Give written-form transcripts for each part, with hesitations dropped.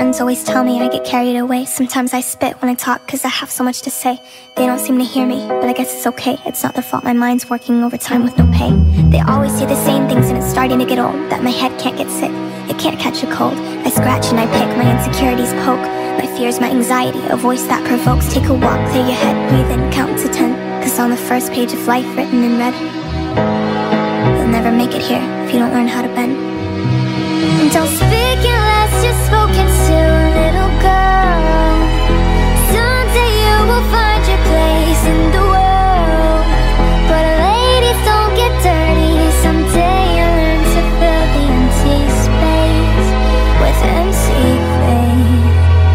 friends always tell me I get carried away. Sometimes I spit when I talk cause I have so much to say. They don't seem to hear me, but I guess it's okay. It's not their fault my mind's working overtime with no pay. They always say the same things and it's starting to get old. That my head can't get sick, it can't catch a cold. I scratch and I pick, my insecurities poke. My fears, my anxiety, a voice that provokes. Take a walk, clear your head, breathe in, count to 10. Cause on the first page of life written in red, you'll never make it here if you don't learn how to bend. Don't speak unless you're spoken to, little girl. Someday you will find your place in the world. But ladies don't get dirty. Someday you learn to fill the empty space with empty faith.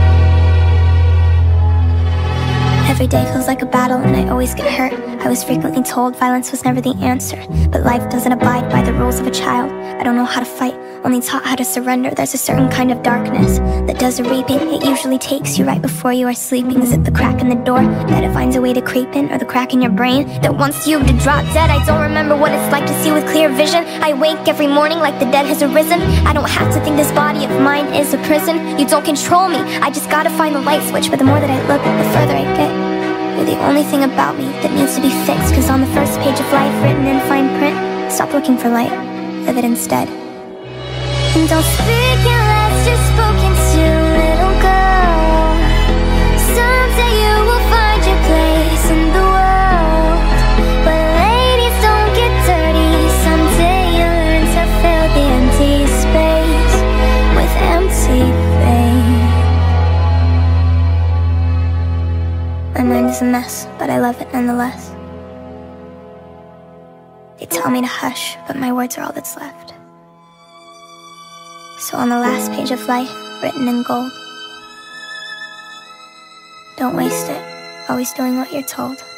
Every day feels like a battle and I always get hurt. I was frequently told violence was never the answer, but life doesn't abide by the rules of a child. I don't know how to fight, only taught how to surrender. There's a certain kind of darkness that does a reaping. It usually takes you right before you are sleeping. Is it the crack in the door that it finds a way to creep in? Or the crack in your brain that wants you to drop dead? I don't remember what it's like to see with clear vision. I wake every morning like the dead has arisen. I don't have to think this body of mine is a prison. You don't control me, I just gotta find the light switch. But the more that I look, the further I get. You're the only thing about me that needs to be fixed. Cause on the first page of life written in fine print, stop looking for light, live it instead. And don't speak unless you're spoken to, little girl. Someday you will find your place in the world. But ladies don't get dirty. Someday you learn to fill the empty space with empty faith. My mind is a mess, but I love it nonetheless. They tell me to hush, but my words are all that's left. So on the last page of life, written in gold, don't waste it, always doing what you're told.